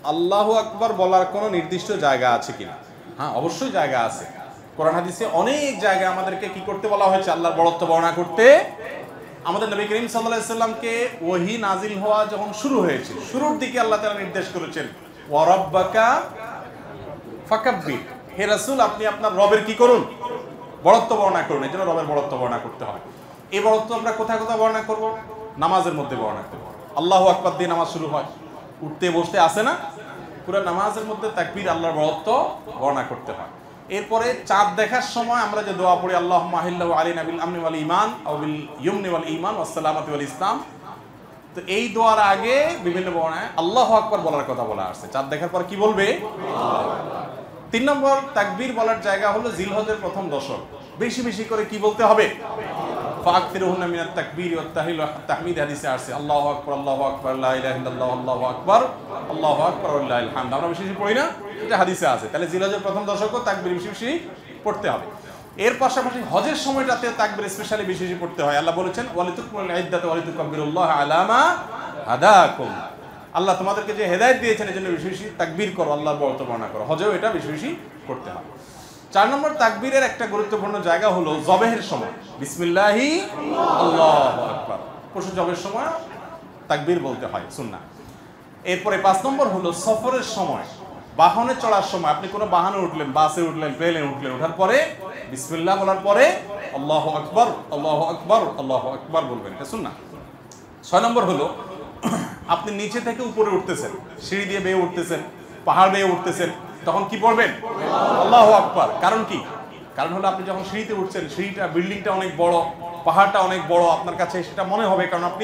আল্লাহু আকবার বলার কোনো নির্দিষ্ট জায়গা আছে কিনা? হ্যাঁ, অবশ্যই জায়গা আছে। কোরআন হাদিসে অনেক জায়গায় আমাদেরকে কি করতে বলা হয়েছে? আল্লাহর বড়ত্ব বর্ণনা করতে। আমাদের নবী করিম সাল্লাল্লাহু আলাইহি সাল্লামকে ওহী নাজিল হওয়া যখন শুরু হয়েছে, শুরুর দিকে আল্লাহ তাআলা নির্দেশ করেছেন ওয়া রাব্বাকা ফাকাব্বির, হে রাসূল আপনি আপনার রবের কি করুন? বড়ত্ব বর্ণনা করুন। এই জন্য রবের বড়ত্ব বর্ণনা করতে হবে। এই বড়ত্ব আমরা কোথায় কোথায় বর্ণনা করব? নামাজের মধ্যে বর্ণনা করব। আল্লাহু আকবার দিয়ে নামাজ শুরু হয়, উঠতে বসতে আসে না? পুরো নামাজের মধ্যে তাকবীর, আল্লাহর বড়ত্ব বর্ণনা করতে হয়। এরপরে চাঁদ দেখার সময় আমরা যে দোয়া পড়ি আল্লাহুম্মা আহিল্লাহু আলাইনা বিল আমনি ওয়াল ঈমান আও বিল ইয়ুমনি ওয়াল ঈমান ওয়াস সালামাতি ওয়াল ইসলাম, তো এই দোয়ার আগে বিভিন্ন বর্ণনায় আল্লাহু আকবার বলার কথা বলা আছে। চাঁদ দেখার পর কি বলবে? তিন নম্বর তাকবীর বলার জায়গা হলো জিলহজের প্রথম দশক। বেশি বেশি করে কি বলতে হবে? ফাকতিরুহুন্না মিনাত তাকবীর ওয়াত তাহলিল ওয়াত তাহমিদ হাদিসে আছে আল্লাহু আকবার লা ইলাহা ইল্লাল্লাহ আল্লাহু আকবার ওয়া লিল্লাহিল হামদ। আমরা বেশি বেশি পড়ি না? এটা হাদিসে আছে। তাহলে জিলহজের প্রথম দশকও তাকবীর বেশি বেশি পড়তে হবে। এর পাশাপাশি হজের সময়টাতে তাকবীর স্পেশালি বেশি বেশি পড়তে হয়। আল্লাহ বলেছেন ওয়ালিতুকমিলুল ইদ্দাতা ওয়ালিতুকাব্বিরুল্লাহ আলা মা হাদাকুম, আল্লাহ তোমাদেরকে যে হেদায়েত দিয়েছেন এর জন্য বেশি বেশি তাকবীর করো, আল্লাহর বড়ত্ব বর্ণনা করো। হজেও এটা বেশি বেশি করতে হবে। 4 নম্বর তাকবীরের একটা গুরুত্বপূর্ণ জায়গা হলো জবেহের সময় বিসমিল্লাহি আল্লাহু আকবার, পশু জবের সময় তাকবীর বলতে হয়, সুন্নাহ। এরপরে 5 নম্বর হলো সফরের সময়, বাহনে চড়ার সময়। আপনি কোনো বাহনে উঠলেন, বাসে উঠলেন, প্লেনে উঠলেন, ওঠার পরে বিসমিল্লাহ বলার পরে আল্লাহু আকবার আল্লাহু আকবার আল্লাহু আকবার বলবেন, এটা সুন্নাহ। 6 নম্বর হলো আপনি নিচে থেকে উপরে উঠতেছেন, সিঁড়ি দিয়ে বেয়ে উঠতেছেন, পাহাড় বেয়ে উঠতেছেন, তখন কি পড়বেন? আল্লাহু আকবার। কারণ কি? কারণ হলো আপনি যখন সিঁড়িতে উঠছেন, সিঁড়িটা, বিল্ডিংটা অনেক বড়, পাহাড়টা অনেক বড়, আপনার কাছে সেটা মনে হবে, কারণ আপনি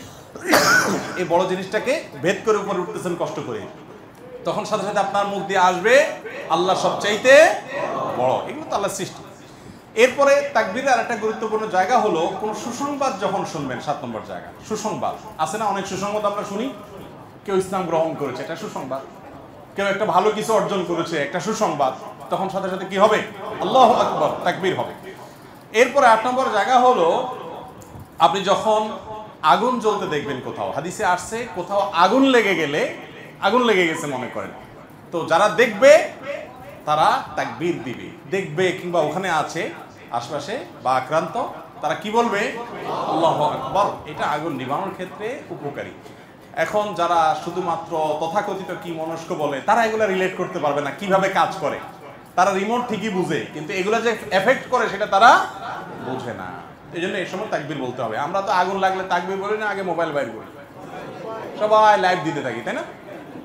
এই বড় জিনিসটাকে ভেদ করে উপরে উঠতেছেন কষ্ট করে। তখন সাথে সাথে আপনার মুখ দিয়ে আসবে আল্লাহ সবচাইতে বড়। এগুলো তো আল্লাহর সৃষ্টি। এরপরে তাকবীরের আরেকটা গুরুত্বপূর্ণ জায়গা হলো কোন সুসংবাদ যখন শুনবেন। 7 নম্বর জায়গা সুসংবাদ। আছে না অনেক সুসংবাদ আমরা শুনি? কেউ ইসলাম গ্রহণ করেছে, এটা সুসংবাদ। কেউ একটা ভালো কিছু অর্জন করেছে, একটা সুসংবাদ। তখন সাথে সাথে কি হবে? আল্লাহু আকবার, তাকবীর হবে। এরপরে 8 নম্বর জায়গা হলো আপনি যখন আগুন জ্বলতে দেখবেন কোথাও, হাদিসে আসছে কোথাও আগুন লেগে গেলে, আগুন লেগে গেছে মনে করেন, তো যারা দেখবে তারা তাকবীর দিবে। দেখবে কিংবা ওখানে আছে আশপাশে বা আক্রান্ত, তারা কি বলবে? আল্লাহু আকবার। এটা আগুন নিভানোর ক্ষেত্রে উপকারী। এখন যারা শুধুমাত্র তথাকথিত কি মনস্ক বলে, তারা এগুলো রিলেট করতে পারবে না কিভাবে কাজ করে। তারা রিমোট ঠিকই বুঝে, কিন্তু এগুলো যে এফেক্ট করে সেটা তারা বোঝে না। এই জন্য এই সময় তাকবীর বলতে হবে। আমরা তো আগুন লাগলে তাকবীর বলি না, আগে মোবাইল বাইর করি, সবাই লাইভ দিতে থাকি, তাই না?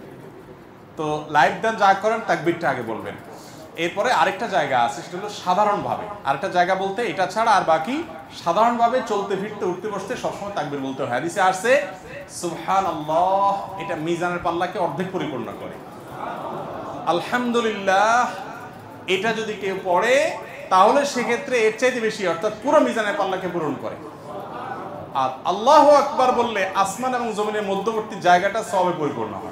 তো লাইভ দেন যা করেন, তাকবীরটা আগে বলবেন। এরপরে আরেকটা জায়গা আছে, সেটা হলো সাধারণভাবে। আরেকটা জায়গা বলতে এটা ছাড়া আর বাকি সাধারণভাবে চলতে ফিরতে উঠতে বসতে সবসময় তাকবীর বলতে হয়। হাদিসে আসছে সুবহানাল্লাহ, এটা মিজানের পাল্লাকে অর্ধেক পরিপূর্ণ করে। আলহামদুলিল্লাহ, এটা যদি কেউ পড়ে তাহলে সেক্ষেত্রে এর চাইতে বেশি, অর্থাৎ পুরো মিজানের পাল্লাকে পূরণ করে। আর আল্লাহু আকবার বললে আসমান এবং জমিনের মধ্যবর্তী জায়গাটা সওয়াবে পরিপূর্ণ হয়।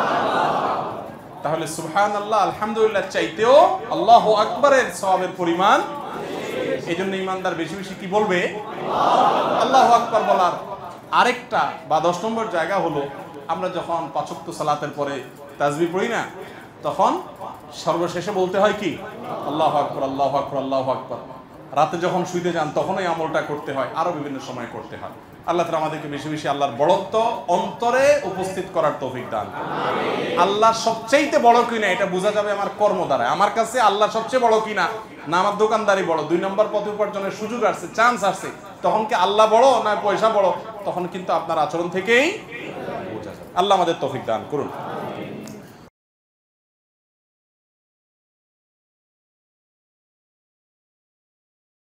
তাহলে সুবহানাল্লাহ, আলহামদুলিল্লাহ চাইতেও আল্লাহু আকবারের সওয়াবের পরিমাণ। এই জন্য ইমানদার বেশি বেশি কি বলবে? আল্লাহু আকবার বলার আরেকটা বা 10 নম্বর জায়গা হলো আমরা যখন 5 ওয়াক্ত সালাতের পরে তাসবিহ পড়ি না, তখন সর্বশেষে বলতে হয় কি? আল্লাহু আকবার আল্লাহু আকবার আল্লাহু আকবার। রাতে যখন শুইতে যান তখন এই আমলটা করতে হয়, আরো বিভিন্ন সময় করতে হয়। আল্লাহ তাআলা আমাদেরকে বেশি বেশি আল্লাহর বড়ত্ব অন্তরে উপস্থিত করার তৌফিক দান করুন। আল্লাহ সবচেয়ে বড় কিনা এটা বোঝা যাবে আমার কর্ম দ্বারা। আমার কাছে আল্লাহ সবচেয়ে বড় কিনা, না আমার দোকানদারি বড়, 2 নম্বর পথ উপার্জনের সুযোগ আসছে, চান্স আসছে, তখন কি আল্লাহ বড় না পয়সা বড়? তখন কিন্তু আপনার আচরণ থেকেই বোঝা যাবে। আল্লাহ আমাদের তৌফিক দান করুন।